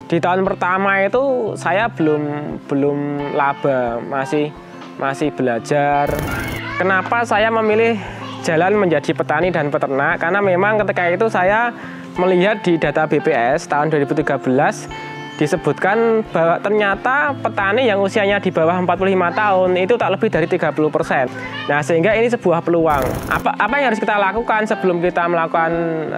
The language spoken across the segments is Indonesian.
Di tahun pertama itu saya belum laba, masih belajar. Kenapa saya memilih jalan menjadi petani dan peternak? Karena memang ketika itu saya melihat di data BPS tahun 2013 disebutkan bahwa ternyata petani yang usianya di bawah 45 tahun itu tak lebih dari 30%. Nah, sehingga ini sebuah peluang. Apa yang harus kita lakukan sebelum kita melakukan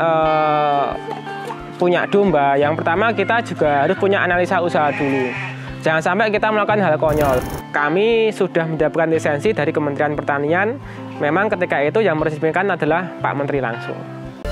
punya domba? Yang pertama, kita juga harus punya analisa usaha dulu. Jangan sampai kita melakukan hal konyol. Kami sudah mendapatkan lisensi dari Kementerian Pertanian. Memang ketika itu yang meresmikan adalah Pak Menteri langsung.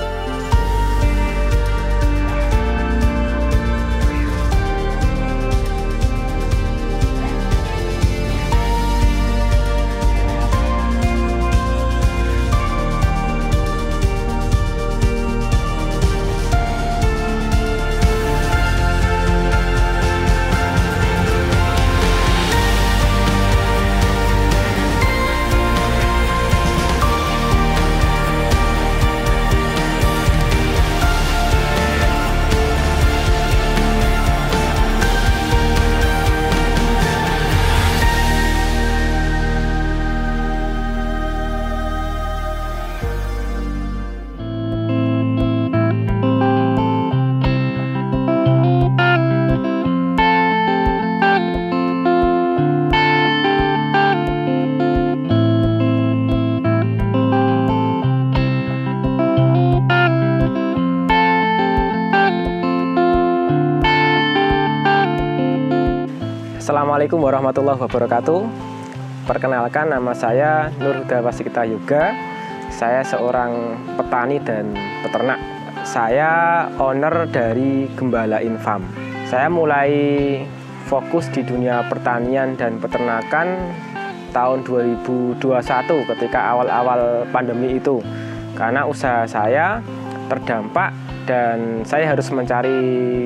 Assalamualaikum warahmatullahi wabarakatuh. Perkenalkan, nama saya Nur Huda Wasikita Yoga. Saya seorang petani dan peternak. Saya owner dari Gembala Farm. Saya mulai fokus di dunia pertanian dan peternakan tahun 2021 ketika awal-awal pandemi itu. Karena usaha saya terdampak dan saya harus mencari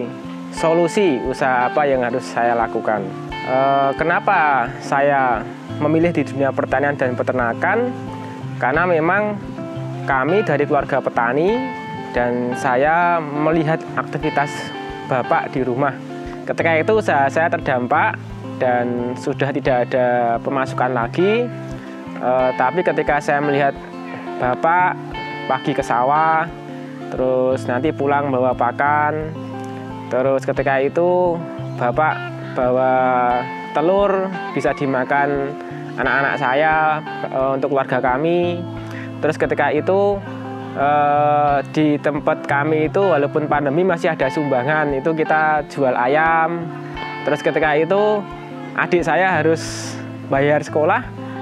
solusi usaha apa yang harus saya lakukan. Kenapa saya memilih di dunia pertanian dan peternakan? Karena memang kami dari keluarga petani dan saya melihat aktivitas bapak di rumah. Ketika itu usaha saya terdampak dan sudah tidak ada pemasukan lagi. Tapi ketika saya melihat bapak pagi ke sawah, terus nanti pulang bawa pakan, terus ketika itu bapak bawa telur bisa dimakan anak-anak saya untuk keluarga kami. Terus ketika itu di tempat kami itu walaupun pandemi masih ada sumbangan, itu kita jual ayam. Terus ketika itu adik saya harus bayar sekolah,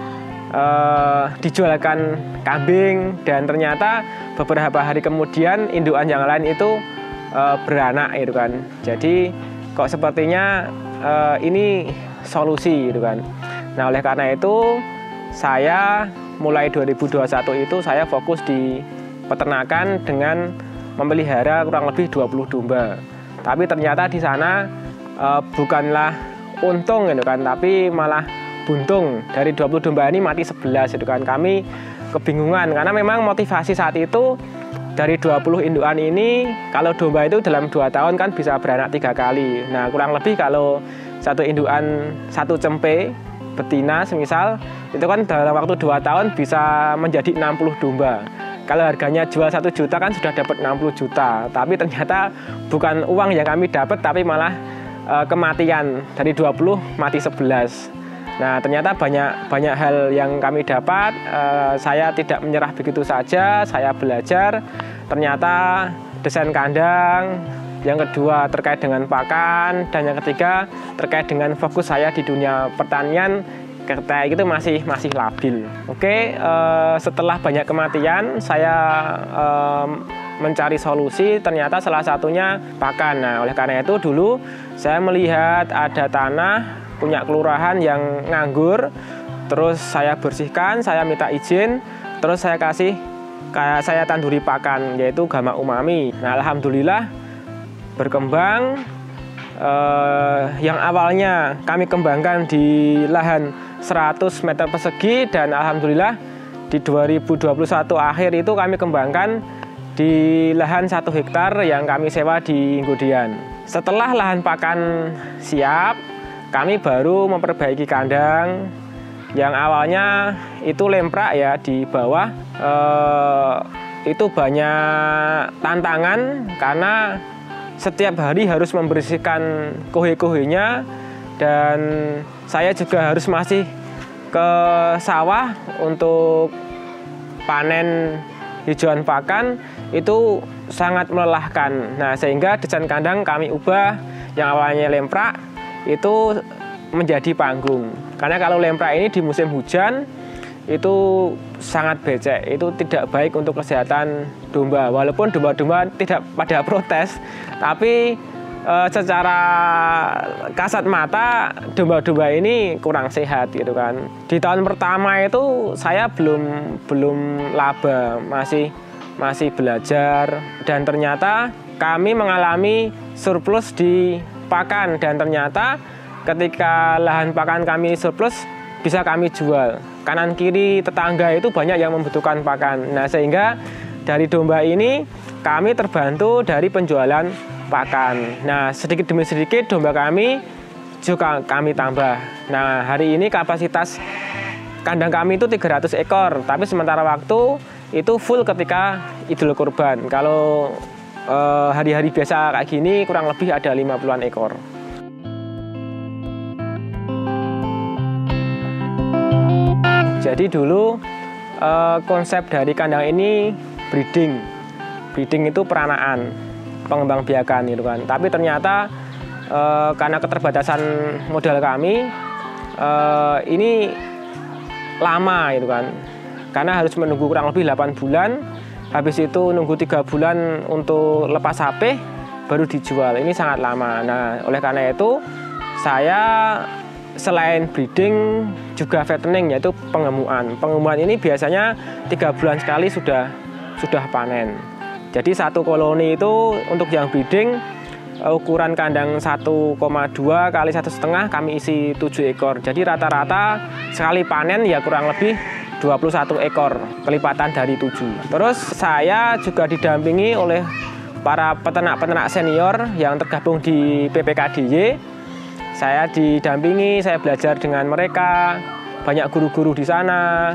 dijualkan kambing, dan ternyata beberapa hari kemudian indukan yang lain itu beranak gitu kan. Jadi kok sepertinya ini solusi gitu kan. Nah, oleh karena itu saya mulai 2021 itu saya fokus di peternakan dengan memelihara kurang lebih 20 domba. Tapi ternyata di sana bukanlah untung gitu kan, tapi malah buntung. Dari 20 domba ini mati 11 gitu kan. Kami kebingungan karena memang motivasi saat itu dari 20 indukan ini, kalau domba itu dalam 2 tahun kan bisa beranak 3 kali. Nah, kurang lebih kalau satu indukan, satu cempe betina semisal, itu kan dalam waktu 2 tahun bisa menjadi 60 domba. Kalau harganya jual 1 juta kan sudah dapat 60 juta. Tapi ternyata bukan uang yang kami dapat, tapi malah kematian. Dari 20 mati 11. Nah, ternyata banyak hal yang kami dapat. Saya tidak menyerah begitu saja. Saya belajar. Ternyata desain kandang. Yang kedua terkait dengan pakan. Dan yang ketiga terkait dengan fokus saya di dunia pertanian. Ketika itu masih labil. Oke, setelah banyak kematian, saya mencari solusi. Ternyata salah satunya pakan. Nah, oleh karena itu dulu saya melihat ada tanah punya kelurahan yang nganggur, terus saya bersihkan, saya minta izin, terus saya tanduri pakan, yaitu Gama Umami. Nah, alhamdulillah berkembang. Yang awalnya kami kembangkan di lahan 100 meter persegi, dan alhamdulillah di 2021 akhir itu kami kembangkan di lahan 1 hektar yang kami sewa di Nggodean. Setelah lahan pakan siap, kami baru memperbaiki kandang yang awalnya itu lemprak ya di bawah. Itu banyak tantangan karena setiap hari harus membersihkan kohe-kohenya, dan saya juga harus masih ke sawah untuk panen hijauan pakan. Itu sangat melelahkan. Nah, sehingga desain kandang kami ubah yang awalnya lemprak itu menjadi panggung. Karena kalau lemprak ini di musim hujan itu sangat becek, itu tidak baik untuk kesehatan domba. Walaupun domba-domba tidak pada protes, tapi secara kasat mata domba-domba ini kurang sehat gitu kan. Di tahun pertama itu saya belum laba, masih belajar, dan ternyata kami mengalami surplus di pakan, dan ternyata ketika lahan pakan kami surplus bisa kami jual. Kanan kiri tetangga itu banyak yang membutuhkan pakan. Nah, sehingga dari domba ini kami terbantu dari penjualan pakan. Nah, sedikit demi sedikit domba kami juga kami tambah. Nah, hari ini kapasitas kandang kami itu 300 ekor, tapi sementara waktu itu full ketika Idul Kurban. Kalau hari-hari biasa kayak gini kurang lebih ada 50-an ekor. Jadi dulu konsep dari kandang ini breeding. Breeding itu peranaan, pengembangbiakan gitu kan. Tapi ternyata karena keterbatasan modal kami ini lama gitu kan. Karena harus menunggu kurang lebih 8 bulan. Habis itu nunggu 3 bulan untuk lepas HP baru dijual. Ini sangat lama. Nah, oleh karena itu saya selain breeding juga fattening, yaitu pengemuan. Pengemuan ini biasanya 3 bulan sekali sudah panen. Jadi satu koloni itu untuk yang breeding ukuran kandang 1,2 kali 1,5 kami isi 7 ekor. Jadi rata-rata sekali panen ya kurang lebih 21 ekor, kelipatan dari 7. Terus saya juga didampingi oleh para peternak-peternak senior yang tergabung di PPKDY. Saya didampingi, saya belajar dengan mereka, banyak guru-guru di sana.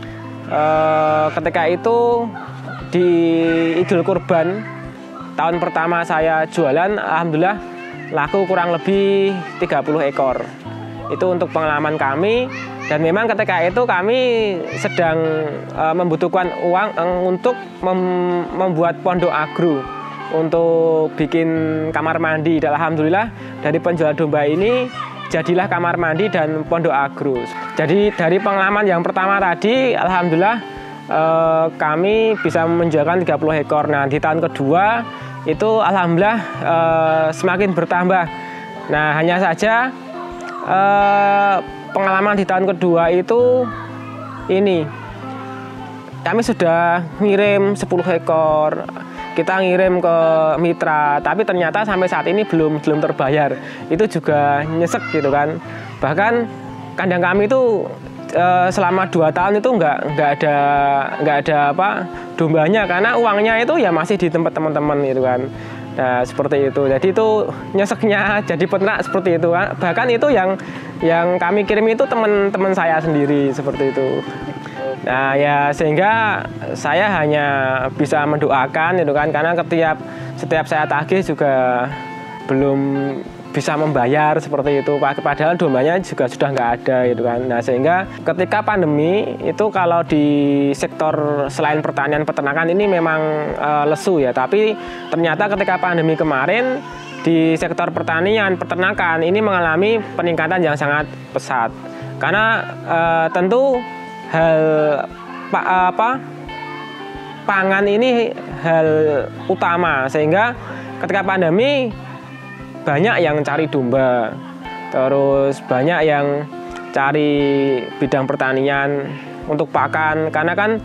Ketika itu di Idul Kurban tahun pertama saya jualan, alhamdulillah laku kurang lebih 30 ekor. Itu untuk pengalaman kami, dan memang ketika itu kami sedang membutuhkan uang untuk membuat pondok agro, untuk bikin kamar mandi. Dan alhamdulillah dari penjual domba ini jadilah kamar mandi dan pondok agro. Jadi dari pengalaman yang pertama tadi, alhamdulillah kami bisa menjualkan 30 ekor. Nah, di tahun kedua itu alhamdulillah semakin bertambah. Nah, hanya saja pengalaman di tahun kedua itu ini kami sudah ngirim 10 ekor. Kita ngirim ke mitra, tapi ternyata sampai saat ini belum terbayar. Itu juga nyesek gitu kan. Bahkan kandang kami itu selama 2 tahun itu nggak ada apa dombanya, karena uangnya itu ya masih di tempat teman-teman gitu kan. Nah, seperti itu. Jadi itu nyeseknya jadi peternak seperti itu kan. Bahkan itu yang kami kirim itu teman-teman saya sendiri seperti itu. Nah ya, sehingga saya hanya bisa mendoakan gitu kan, karena setiap saya tagih juga belum bisa membayar seperti itu, padahal dombanya juga sudah nggak ada gitu kan. Nah, sehingga ketika pandemi itu kalau di sektor selain pertanian peternakan ini memang lesu ya, tapi ternyata ketika pandemi kemarin di sektor pertanian peternakan ini mengalami peningkatan yang sangat pesat, karena tentu pangan ini hal utama, sehingga ketika pandemi banyak yang cari domba, terus banyak yang cari bidang pertanian untuk pakan, karena kan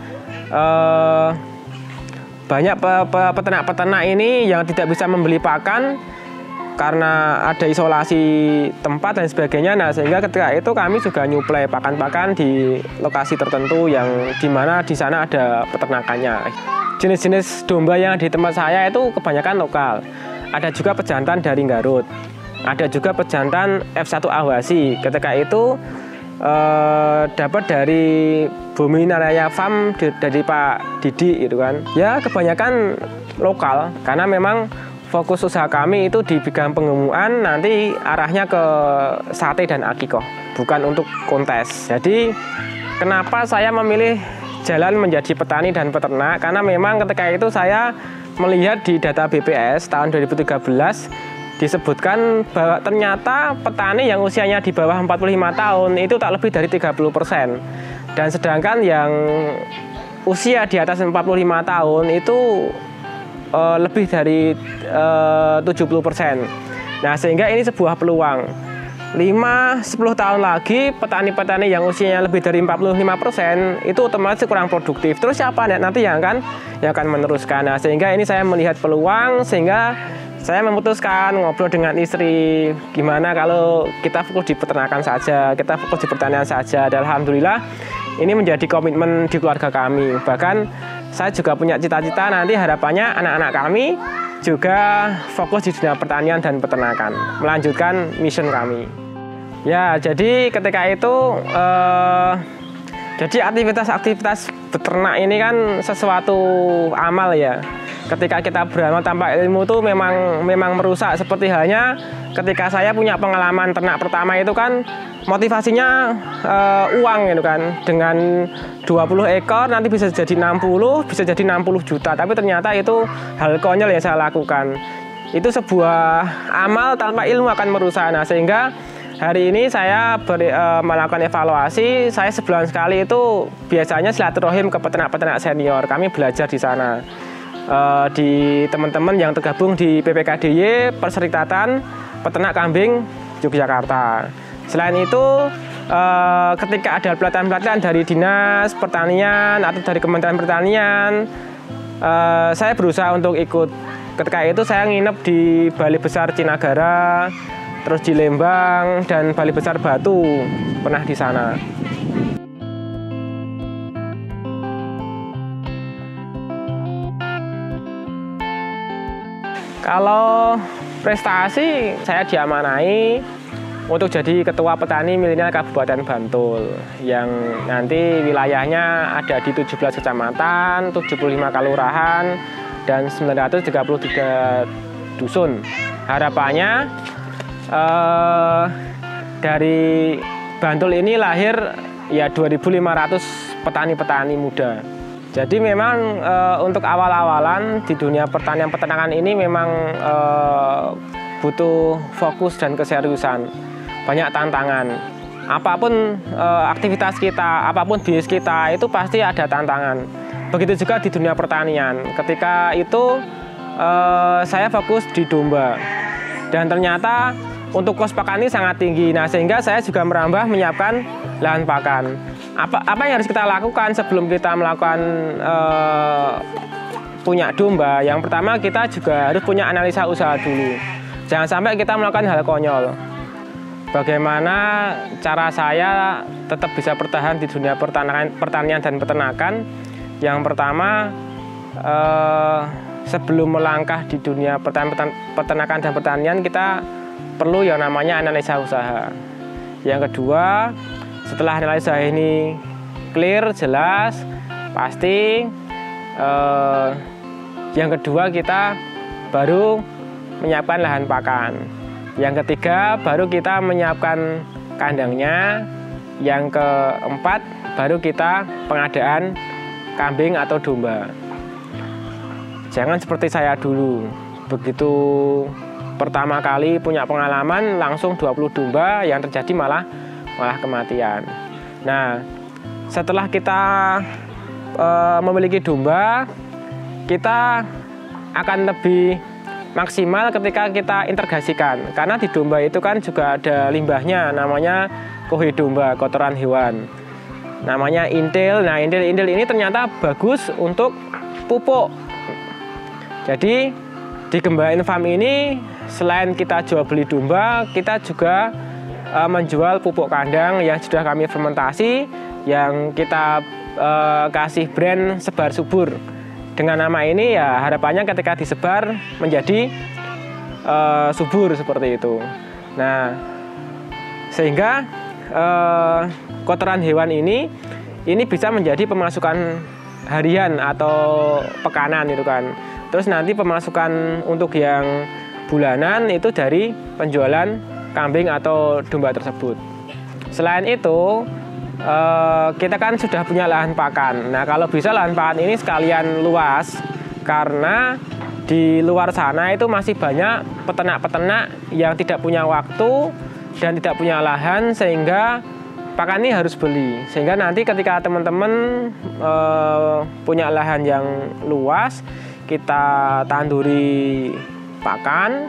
banyak peternak-peternak ini yang tidak bisa membeli pakan karena ada isolasi tempat dan sebagainya. Nah, sehingga ketika itu kami juga nyuplai pakan-pakan di lokasi tertentu yang dimana di sana ada peternakannya. Jenis-jenis domba yang di tempat saya itu kebanyakan lokal. ada juga pejantan dari Garut, ada juga pejantan F1 Awasi. Ketika itu dapat dari Bumi Naraya Farm dari Pak Didi itu kan. Ya kebanyakan lokal karena memang fokus usaha kami itu di bidang penggemukan, nanti arahnya ke sate dan akikoh, bukan untuk kontes. Jadi kenapa saya memilih jalan menjadi petani dan peternak, karena memang ketika itu saya melihat di data BPS tahun 2013 disebutkan bahwa ternyata petani yang usianya di bawah 45 tahun itu tak lebih dari 30%. Dan sedangkan yang usia di atas 45 tahun itu lebih dari 70%. Nah, sehingga ini sebuah peluang. 5-10 tahun lagi petani-petani yang usianya lebih dari 45% itu otomatis kurang produktif. Terus siapa nanti yang akan meneruskan? Nah, sehingga ini saya melihat peluang, sehingga saya memutuskan ngobrol dengan istri, gimana kalau kita fokus di peternakan saja, kita fokus di pertanian saja. Dan alhamdulillah ini menjadi komitmen di keluarga kami. Bahkan saya juga punya cita-cita nanti harapannya anak-anak kami juga fokus di dunia pertanian dan peternakan, melanjutkan mission kami. Ya, jadi ketika itu jadi aktivitas beternak ini kan sesuatu amal ya. Ketika kita beramal tanpa ilmu itu memang merusak. Seperti halnya ketika saya punya pengalaman ternak pertama itu kan motivasinya uang gitu kan. Dengan 20 ekor nanti bisa jadi 60, bisa jadi 60 juta. Tapi ternyata itu hal konyol yang saya lakukan. Itu sebuah amal tanpa ilmu akan merusak. Nah, sehingga hari ini saya melakukan evaluasi. Saya sebulan sekali itu biasanya silaturahim ke peternak-peternak senior. Kami belajar di sana. Di teman-teman yang tergabung di PPKDY Perserikatan Peternak Kambing Yogyakarta. Selain itu, ketika ada pelatihan-pelatihan dari Dinas Pertanian atau dari Kementerian Pertanian, saya berusaha untuk ikut. Ketika itu saya nginep di Balai Besar Cinagara, terus di Lembang dan Balai Besar Batu, pernah di sana. Kalau prestasi, saya diamanai untuk jadi Ketua Petani Milenial Kabupaten Bantul, yang nanti wilayahnya ada di 17 kecamatan, 75 kelurahan, dan 933 dusun. Harapannya dari Bantul ini lahir ya 2.500 petani-petani muda. Jadi memang untuk awal-awalan di dunia pertanian peternakan ini memang butuh fokus dan keseriusan, banyak tantangan. Apapun aktivitas kita, apapun bisnis kita itu pasti ada tantangan. Begitu juga di dunia pertanian. Ketika itu saya fokus di domba dan ternyata untuk kos pakan ini sangat tinggi. Nah, sehingga saya juga merambah menyiapkan lahan pakan. Apa yang harus kita lakukan sebelum kita melakukan punya domba? Yang pertama, kita juga harus punya analisa usaha dulu. Jangan sampai kita melakukan hal konyol. Bagaimana cara saya tetap bisa bertahan di dunia pertanian dan peternakan? Yang pertama, sebelum melangkah di dunia peternakan dan pertanian, kita perlu yang namanya analisa usaha. Yang kedua, setelah analisa ini clear, jelas, pasti yang kedua kita baru menyiapkan lahan pakan. Yang ketiga baru kita menyiapkan kandangnya. Yang keempat baru kita pengadaan kambing atau domba. Jangan seperti saya dulu, begitu pertama kali punya pengalaman langsung 20 domba, yang terjadi malah kematian. Nah, setelah kita memiliki domba, kita akan lebih maksimal ketika kita integrasikan. Karena di domba itu kan juga ada limbahnya, namanya kohe domba, kotoran hewan. Namanya intil. Nah, intil ini ternyata bagus untuk pupuk. Jadi di Gembalain Farm ini selain kita jual beli domba, kita juga menjual pupuk kandang yang sudah kami fermentasi, yang kita kasih brand Sebar Subur. Dengan nama ini ya harapannya ketika disebar menjadi subur seperti itu. Nah, sehingga kotoran hewan ini bisa menjadi pemasukan harian atau pekanan itu kan. Terus nanti pemasukan untuk yang bulanan itu dari penjualan kambing atau domba tersebut. Selain itu, kita kan sudah punya lahan pakan. Nah, kalau bisa lahan pakan ini sekalian luas, karena di luar sana itu masih banyak peternak-peternak yang tidak punya waktu dan tidak punya lahan, sehingga pakan ini harus beli. Sehingga nanti ketika teman-teman punya lahan yang luas, kita tanduri pakan.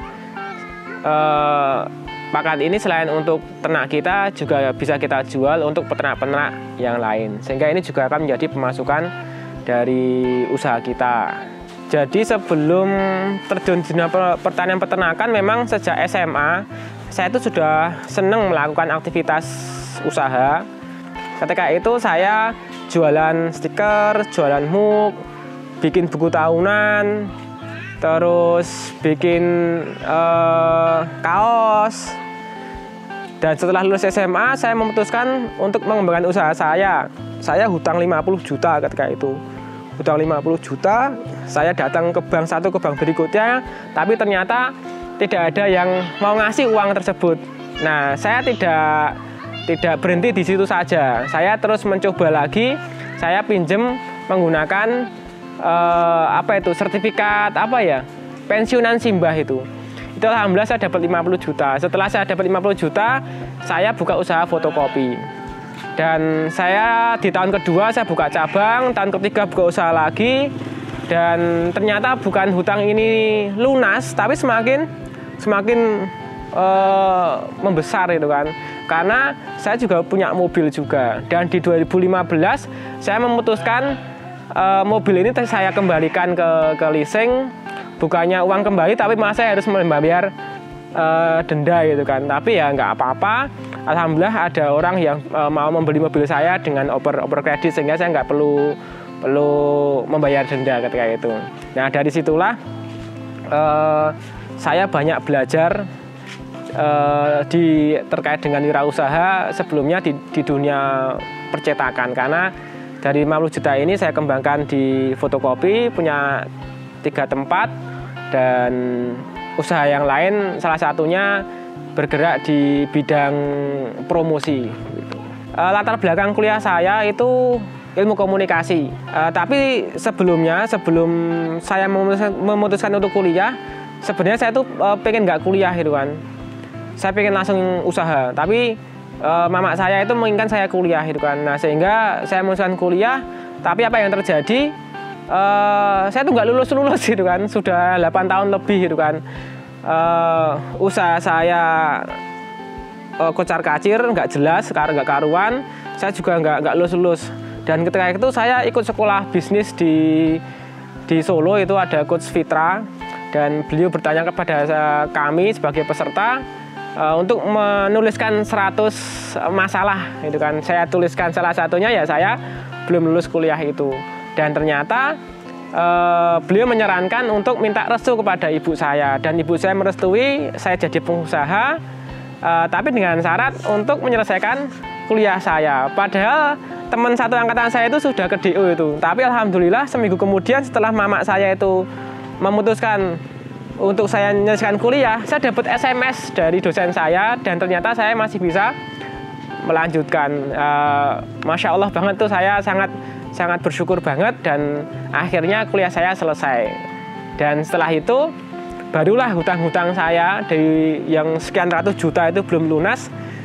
Pakan ini selain untuk ternak kita juga bisa kita jual untuk peternak-peternak yang lain. Sehingga ini juga akan menjadi pemasukan dari usaha kita. Jadi sebelum terjun di dunia pertanian peternakan, memang sejak SMA saya itu sudah senang melakukan aktivitas usaha. Ketika itu saya jualan stiker, jualan mug, bikin buku tahunan, terus bikin kaos. Dan setelah lulus SMA, saya memutuskan untuk mengembangkan usaha saya. Saya hutang 50 juta ketika itu. Hutang 50 juta, saya datang ke bank satu, ke bank berikutnya, tapi ternyata tidak ada yang mau ngasih uang tersebut. Nah, saya tidak berhenti di situ saja. Saya terus mencoba lagi. Saya pinjam menggunakan sertifikat pensiunan simbah itu. Itu alhamdulillah saya dapat 50 juta. Setelah saya dapat 50 juta, saya buka usaha fotokopi. Dan saya di tahun kedua saya buka cabang, tahun ketiga buka usaha lagi, dan ternyata bukan hutang ini lunas, tapi semakin membesar itu kan. Karena saya juga punya mobil juga, dan di 2015 saya memutuskan mobil ini saya kembalikan ke leasing, bukannya uang kembali, tapi malah saya harus membayar denda gitu kan. Tapi ya nggak apa-apa. Alhamdulillah ada orang yang mau membeli mobil saya dengan over kredit, sehingga saya nggak perlu membayar denda ketika itu. Nah, dari situlah saya banyak belajar terkait dengan wirausaha sebelumnya di dunia percetakan. Karena dari 50 juta ini saya kembangkan di fotokopi, punya 3 tempat, dan usaha yang lain salah satunya bergerak di bidang promosi. Latar belakang kuliah saya itu ilmu komunikasi. Tapi sebelum saya memutuskan untuk kuliah, sebenarnya saya tuh pengen nggak kuliah gitu kan. Saya pengen langsung usaha. Tapi mama saya itu menginginkan saya kuliah gitu kan. Nah, sehingga saya memutuskan kuliah. Tapi apa yang terjadi? Saya tuh nggak lulus gitu kan. Sudah 8 tahun lebih gitu kan. Usaha saya kocar kacir, nggak jelas, nggak karuan. Saya juga nggak lulus. Dan ketika itu saya ikut sekolah bisnis di Solo, itu ada Coach Fitra, dan beliau bertanya kepada kami sebagai peserta untuk menuliskan 100 masalah itu kan. Saya tuliskan salah satunya ya saya belum lulus kuliah itu. Dan ternyata beliau menyarankan untuk minta restu kepada ibu saya, dan ibu saya merestui saya jadi pengusaha, tapi dengan syarat untuk menyelesaikan kuliah saya. Padahal teman satu angkatan saya itu sudah ke DO itu, tapi alhamdulillah seminggu kemudian setelah mama saya itu memutuskan untuk saya menyelesaikan kuliah, saya dapat SMS dari dosen saya, dan ternyata saya masih bisa melanjutkan. Masya Allah banget tuh, saya sangat bersyukur banget, dan akhirnya kuliah saya selesai. Dan setelah itu barulah hutang-hutang saya dari yang sekian ratus juta itu belum lunas,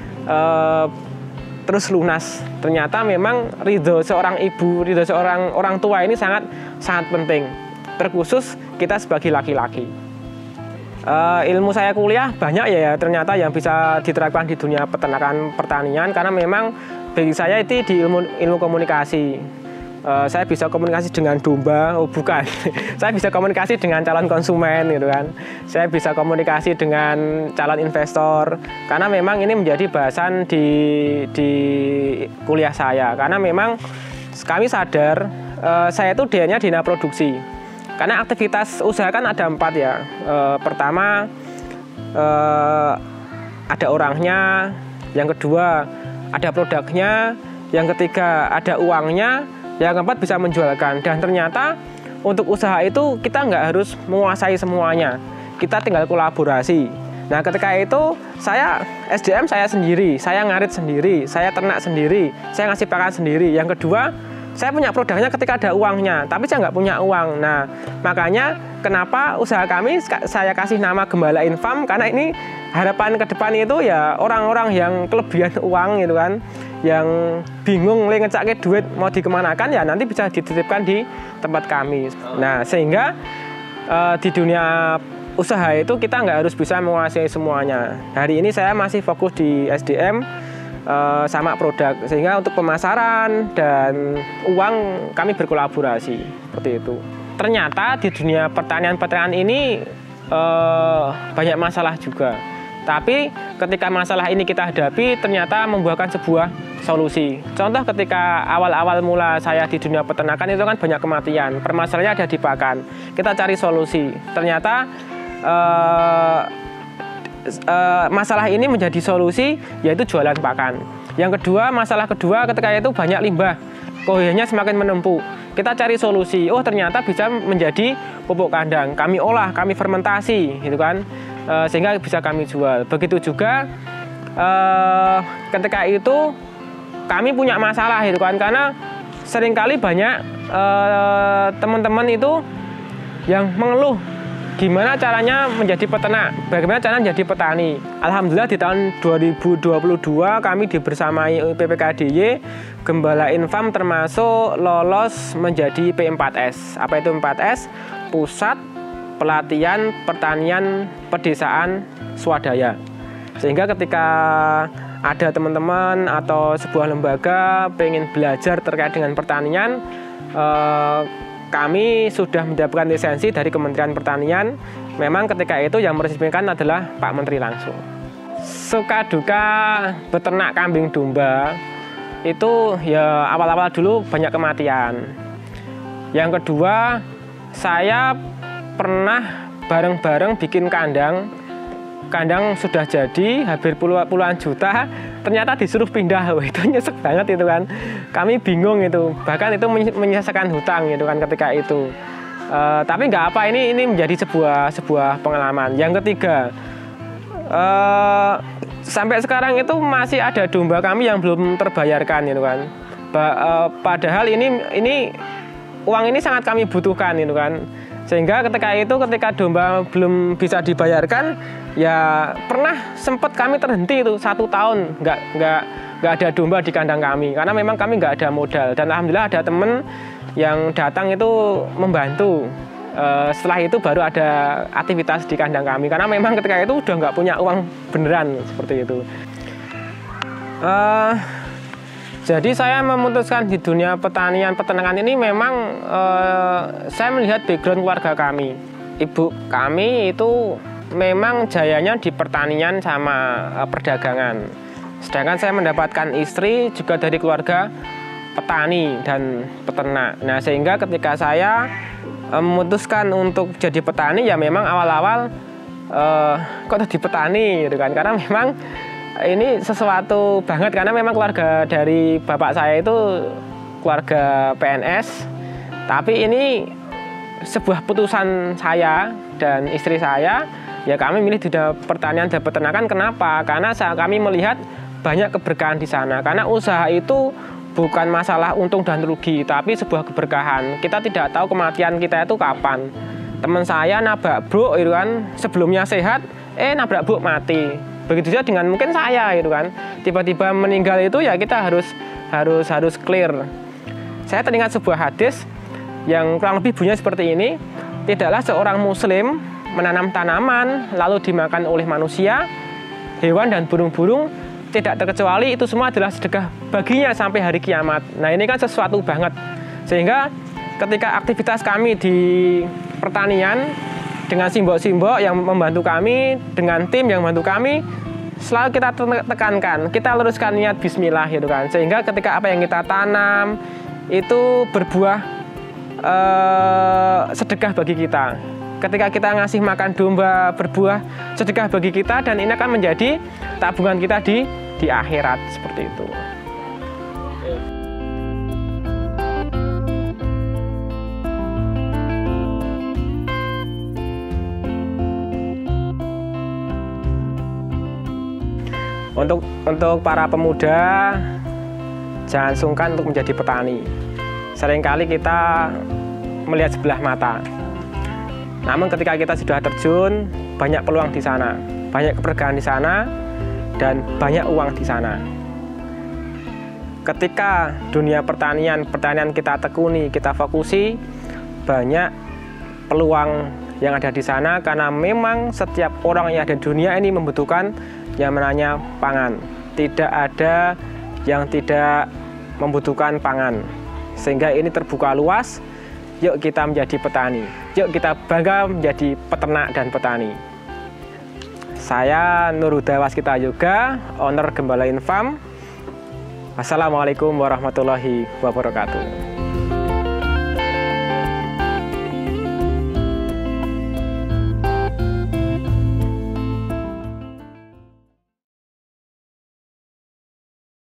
terus lunas. Ternyata memang ridho seorang ibu, ridho seorang orang tua ini sangat penting, terkhusus kita sebagai laki-laki. Ilmu saya kuliah banyak ya ternyata yang bisa diterapkan di dunia peternakan pertanian, karena memang bagi saya itu di ilmu komunikasi. Saya bisa komunikasi dengan domba, bukan. Saya bisa komunikasi dengan calon konsumen gitu kan. Saya bisa komunikasi dengan calon investor, karena memang ini menjadi bahasan di kuliah saya. Karena memang kami sadar saya itu D-nya Dina Produksi. Karena aktivitas usaha kan ada 4 ya. Pertama ada orangnya, yang kedua ada produknya, yang ketiga ada uangnya, yang keempat bisa menjualkan. Dan ternyata untuk usaha itu kita nggak harus menguasai semuanya, kita tinggal kolaborasi. Nah ketika itu saya SDM saya sendiri, saya ngarit sendiri, saya ternak sendiri, saya ngasih pakan sendiri. Yang kedua saya punya produknya ketika ada uangnya, tapi saya nggak punya uang. Nah makanya kenapa usaha kami saya kasih nama Gembalain Farm, karena ini harapan ke depan itu ya orang-orang yang kelebihan uang gitu kan, yang bingung ngecake duit mau dikemanakan, ya nanti bisa dititipkan di tempat kami. Nah sehingga di dunia usaha itu kita nggak harus bisa menguasai semuanya. Hari ini saya masih fokus di SDM sama produk, sehingga untuk pemasaran dan uang kami berkolaborasi seperti itu. Ternyata di dunia pertanian ini banyak masalah juga. Tapi ketika masalah ini kita hadapi, ternyata membuahkan sebuah solusi. Contoh ketika awal-awal mula saya di dunia peternakan itu kan banyak kematian. Permasalahannya ada di pakan. Kita cari solusi. Ternyata masalah ini menjadi solusi, yaitu jualan pakan. Yang kedua, masalah kedua ketika itu banyak limbah. Koyohnya semakin menumpuk. Kita cari solusi. Oh ternyata bisa menjadi pupuk kandang. Kami olah, kami fermentasi, gitu kan. Sehingga bisa kami jual. Begitu juga ketika itu kami punya masalah itu kan, karena seringkali banyak teman-teman itu yang mengeluh gimana caranya menjadi peternak, bagaimana caranya menjadi petani. Alhamdulillah di tahun 2022 kami dibersamai PPKDY Gembalain Farm termasuk lolos menjadi P4S. Apa itu 4S? Pusat Pelatihan Pertanian Pedesaan Swadaya. Sehingga ketika ada teman-teman atau sebuah lembaga pengen belajar terkait dengan pertanian, kami sudah mendapatkan lisensi dari Kementerian Pertanian. Memang ketika itu yang meresmikan adalah Pak Menteri langsung. Suka duka beternak kambing domba itu ya awal-awal dulu banyak kematian. Yang kedua, saya pernah bareng-bareng bikin kandang sudah jadi hampir puluhan juta, ternyata disuruh pindah. Wah, itu nyesek banget itu kan, kami bingung itu, bahkan itu menyelesaikan hutang gitu kan ketika itu. Tapi nggak apa, ini menjadi sebuah pengalaman. Yang ketiga, sampai sekarang itu masih ada domba kami yang belum terbayarkan gitu kan. Padahal ini uang ini sangat kami butuhkan gitu kan. Sehingga ketika domba belum bisa dibayarkan, ya pernah sempat kami terhenti itu 1 tahun nggak ada domba di kandang kami, karena memang kami nggak ada modal. Dan alhamdulillah ada temen yang datang itu membantu. Setelah itu baru ada aktivitas di kandang kami, karena memang ketika itu udah nggak punya uang beneran seperti itu. Jadi saya memutuskan di dunia peternakan ini memang saya melihat background keluarga kami. Ibu kami itu memang jayanya di pertanian sama perdagangan. Sedangkan saya mendapatkan istri juga dari keluarga petani dan peternak. Nah sehingga ketika saya memutuskan untuk jadi petani, ya memang awal-awal kok jadi petani gitu kan, karena memang ini sesuatu banget, karena memang keluarga dari bapak saya itu keluarga PNS. Tapi ini sebuah putusan saya dan istri saya, ya kami milih di pertanian dan peternakan. Kenapa? Karena kami melihat banyak keberkahan di sana. Karena usaha itu bukan masalah untung dan rugi, tapi sebuah keberkahan. Kita tidak tahu kematian kita itu kapan. Teman saya nabrak bruk itu kan, sebelumnya sehat, nabrak bruk mati. Begitu juga dengan mungkin saya gitu kan, tiba-tiba meninggal itu, ya kita harus clear. Saya teringat sebuah hadis yang kurang lebih bunyinya seperti ini: tidaklah seorang muslim menanam tanaman lalu dimakan oleh manusia, hewan dan burung-burung, tidak terkecuali itu semua adalah sedekah baginya sampai hari kiamat. Nah ini kan sesuatu banget, sehingga ketika aktivitas kami di pertanian dengan simbok-simbok yang membantu kami, dengan tim yang membantu kami, selalu kita tekankan, kita luruskan niat bismillah gitu kan. Sehingga ketika apa yang kita tanam itu berbuah sedekah bagi kita. ketika kita ngasih makan domba berbuah sedekah bagi kita, dan ini akan menjadi tabungan kita di akhirat, seperti itu. Untuk para pemuda, jangan sungkan untuk menjadi petani. Seringkali kita melihat sebelah mata. Namun ketika kita sudah terjun, banyak peluang di sana, banyak keberkahan di sana, dan banyak uang di sana. Ketika dunia pertanian kita tekuni, kita fokusi, banyak peluang yang ada di sana, karena memang setiap orang yang ada di dunia ini membutuhkan yang namanya pangan. Tidak ada yang tidak membutuhkan pangan, sehingga ini terbuka luas. Yuk kita menjadi petani, yuk kita bangga menjadi peternak dan petani. Saya Nur Huda Waskita Yoga, owner Gembalain Farm. Wassalamualaikum warahmatullahi wabarakatuh.